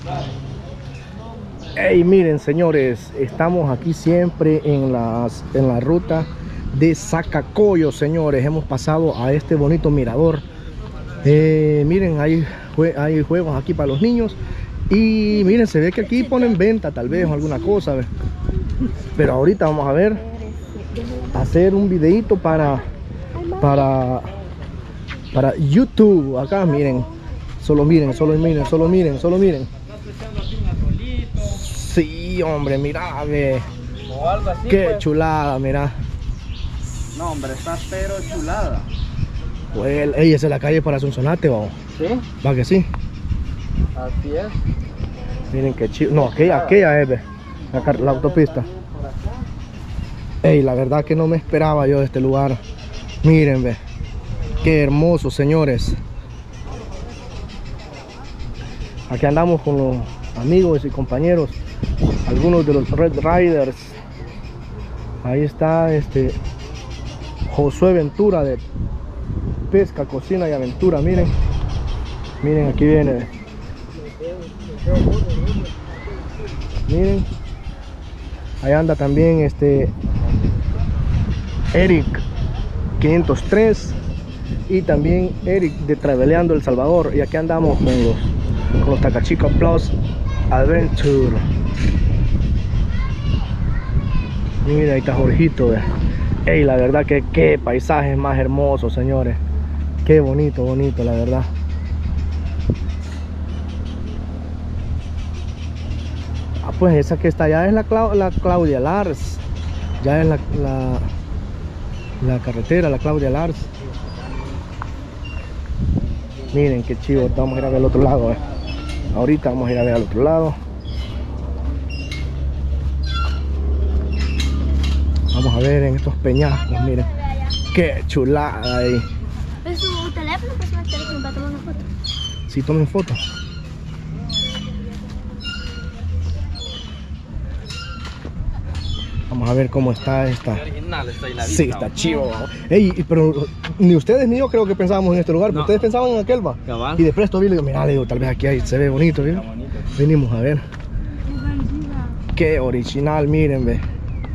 Hey, miren señores, estamos aquí siempre en la ruta de Zacacoyo, señores. Hemos pasado a este bonito mirador. Miren, hay juegos aquí para los niños. Y miren, se ve que aquí ponen venta tal vez o alguna cosa. Pero ahorita vamos a ver, hacer un videito para YouTube. Acá miren, solo miren. Sí, hombre, mira, ve. O algo así. Qué pues. chulada, mira. No, hombre, está pero chulada. Pues, ey, esa es la calle para Sonsonate, vamos. ¿Sí? Va que sí. Así es. Miren qué chido. No, aquella es, ve. La autopista. Ey, la verdad que no me esperaba yo de este lugar. Miren, ve. Qué hermoso, señores. Aquí andamos con los amigos y compañeros, algunos de los Red Riders. Ahí está Josué Ventura de Pesca, Cocina y Aventura. Miren, aquí viene. Miren, ahí anda también Eric 503 y también Eric de Traveleando El Salvador. Y aquí andamos con los Tacachica Plus Adventure. Mira, ahí está Jorgito. Ey, la verdad que qué paisajes más hermosos, señores. Qué bonito, la verdad. Ah, pues esa que está allá es la Claudia Lars. Ya es la carretera, la Claudia Lars. Miren qué chido. Vamos a ir a ver al otro lado. Ahorita vamos a ir a ver al otro lado. Vamos a ver en estos peñascos, miren. Qué chulada ahí. ¿Es su teléfono? Pues el teléfono para tomar una foto. Sí, tomen foto. Vamos a ver cómo está esta. Original, está ahí. Sí, está chivo. Ey, pero ni ustedes ni yo creo que pensábamos en este lugar. No. Ustedes pensaban en aquel, va. Cabal. Y de presto vi, le digo, mira, le digo, tal vez aquí se ve bonito, ¿bien? Está bonito. Venimos a ver. Qué original, miren, ve.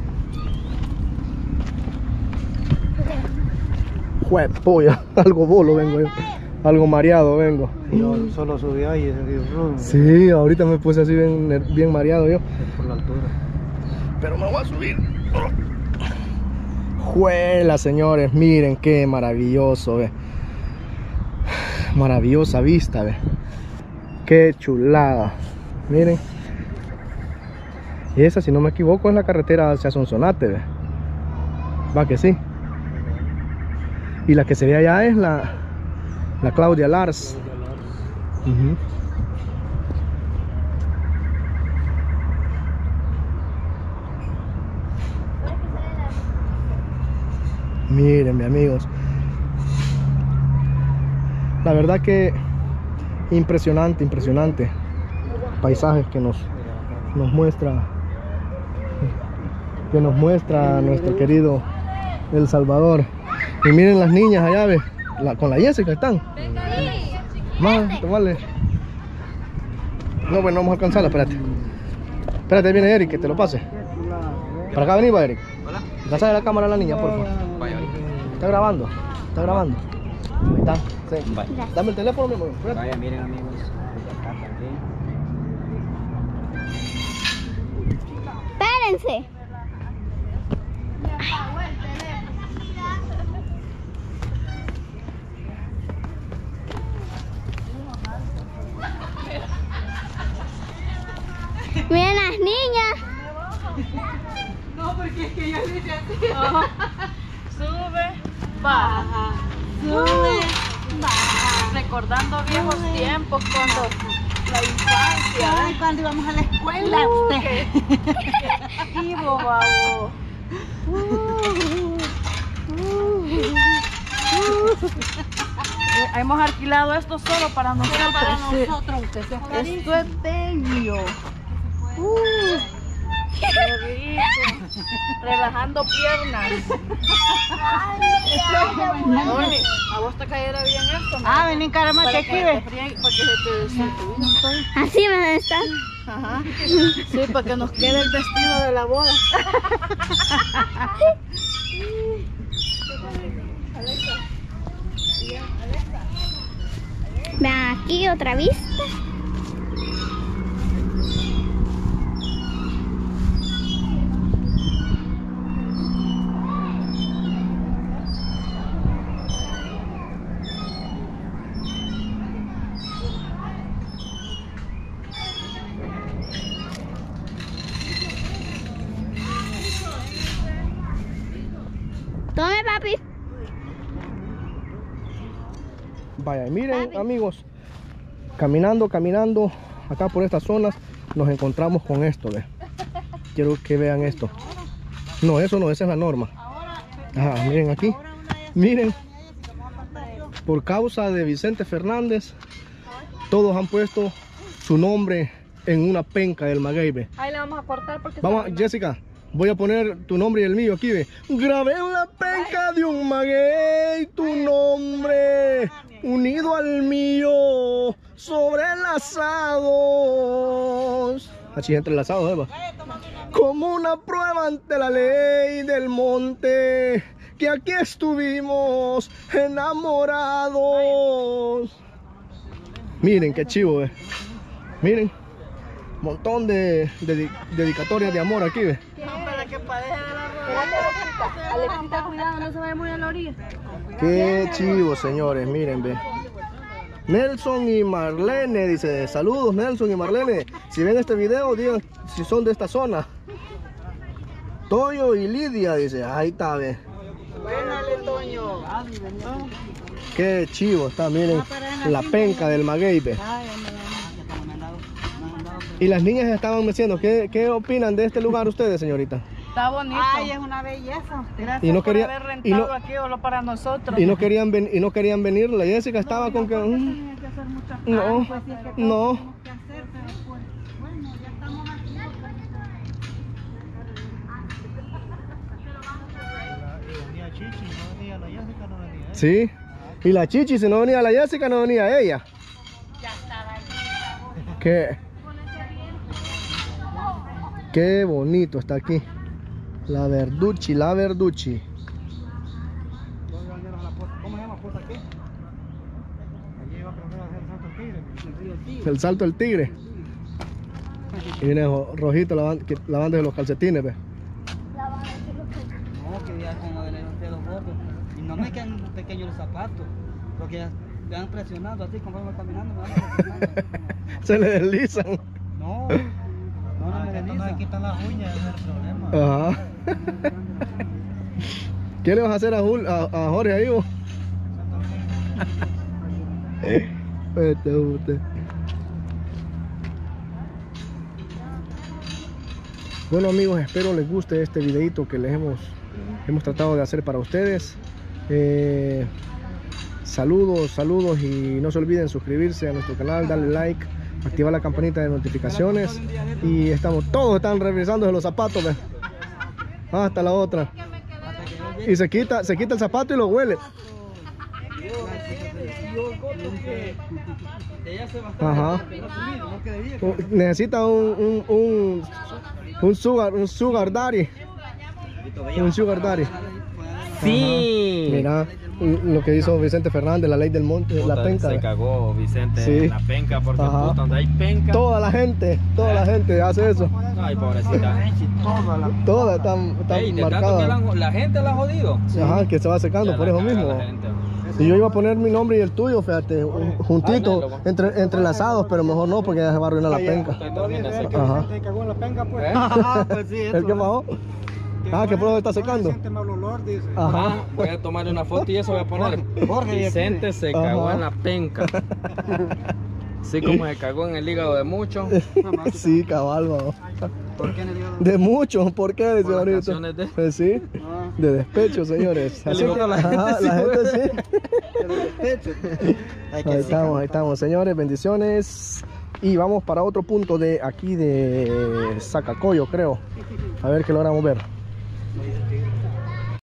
Jue polla, algo bolo vengo yo. Algo mareado vengo. Yo solo subí ahí y Sí, ahorita me puse así bien mareado yo. por la altura. Pero me voy a subir. Juela, señores, miren qué maravilloso, ve. Maravillosa vista, ve. Qué chulada. Miren. Y esa, si no me equivoco, es la carretera hacia Sonsonate, ve. Va que sí. Y la que se ve allá es la Claudia Lars. Ujú. Miren, mis amigos, la verdad que impresionante paisajes que nos muestra nuestro querido El Salvador. Y miren las niñas allá, ve, con la Jessica están. Más, tomarle. No, bueno, vamos a alcanzarla, espérate. Espérate, viene Eric, que te lo pase. Para acá venimos, Eric. Hola. Pásale la cámara a la niña, por favor. Vaya, Está grabando. Ahí está. Sí. vaya. Dame el teléfono, mi amor. Espérate. Vaya, miren amigos. Acá también. Espérense. Miren las niñas. No, porque es que ella dice así. Sube, baja, sube, baja. Recordando viejos tiempos cuando la infancia. Ay, cuando íbamos a la escuela, usted. Ivo, babo. Hemos alquilado esto solo para nosotros. Para nosotros, usted se Esto es bello. Qué rico. Relajando piernas. Normi, a vos te cayera bien esto, ¿no? Ah, vení, caramba, Para que que aquí te ve. fríen, para que se te vino. Así van a estar. Ajá. Sí, para que nos quede el vestido de la boda. Vean aquí otra vista. Tome, papi. Vaya, y miren amigos, caminando acá por estas zonas nos encontramos con esto, ve. Quiero que vean esto. No, eso no, esa es la norma. Ajá, miren aquí. Miren, por causa de Vicente Fernández, todos han puesto su nombre en una penca del maguey, ve. Ahí le vamos a cortar porque... Vamos, Jessica, voy a poner tu nombre y el mío aquí, ve. Grabé en la penca de un maguey tu nombre, unido al mío, sobrelazados. Así entrelazados, Eva. Como una prueba ante la ley del monte, que aquí estuvimos enamorados. Miren qué chivo, ve. Miren, montón de dedicatorias de amor aquí, ve. Para que pareja de la rodilla. Alexita, cuidado, no se vaya muy a la orilla. Qué chivo, señores, miren, ve. Nelson y Marlene, dice, saludos Nelson y Marlene. Si ven este video, digan si son de esta zona. Toyo y Lidia, dice, ahí está, ve. Buénale, Toño. Qué chivo está, miren, la penca del maguey, ve. Y las niñas estaban diciendo, ¿qué opinan de este lugar ustedes, señorita? Está bonito. Ay, es una belleza. Gracias y no por quería- haber y rentado no- aquí solo para nosotros. Y no querían venir, la Jessica estaba con que... Tenía que hacer muchas no, pues sí, es que todo no. tenemos que hacer, pero pues, bueno, ya estamos aquí. Venía Chichi, no venía la Jessica, no venía ella. Sí, y la Chichi, si no venía la Jessica, no venía ella. Qué bonito está aquí. La Verducci, la Verducci. ¿Cómo se llama puerta aquí? Allí iba primero a hacer Santo Tigre, el río Tigre. El salto del tigre. Y viene rojito lavándose los calcetines, ve. No, que ya con lo de los dedos gordos. Y no me quedan pequeños los zapatos, porque ya te van presionando así, como vamos caminando, me van presionando. Se le deslizan. No, no me No desliza. le quitan las uñas, ese es el problema. Ajá. ¿Qué le vas a hacer a Jorge ahí, vos? Usted. Bueno amigos, espero les guste este videito que les hemos tratado de hacer para ustedes. Saludos y no se olviden suscribirse a nuestro canal, darle like, activar la campanita de notificaciones. Y todos están revisándose los zapatos, ¿ves? Hasta la otra. Y se quita el zapato y lo huele. Ajá. Necesita un sugar daddy. Un sugar daddy. Sí. Mira lo que hizo Vicente Fernández, la ley del monte, la penca. Se cagó Vicente Sí. en la penca porque Ajá. puta, donde hay penca. Toda la gente hace eso. Ay, pobrecita. Toda está Ey, de tanto que marcada. la gente la ha jodido. Ajá, que se va secando Ya por la eso caga mismo. la gente. Si yo iba a poner mi nombre y el tuyo, fíjate, juntito, Ay, no, entrelazados, pero mejor no porque ya se va a arruinar la penca. Usted también es seco. Ajá. Se cagó en la penca, pues. Ah, pues sí, ¿El que bajó? Ah, que por eso está secando. Siente mal olor, dice. Ajá. Ah, voy a tomarle una foto y eso voy a poner. Jorge, Vicente se cagó Ajá. en la penca. Así como se cagó en el hígado de muchos. Sí, cabal, babo. ¿Por qué le dio? De muchos, ¿por qué? Dice Por las ahorita. canciones de- Pues sí, de despecho, señores. El Así hijo que, de la gente ajá, sí, la güey. gente sí. Ahí estamos, señores, bendiciones. Y vamos para otro punto de aquí de Sacacoyo, creo. A ver qué logramos ver.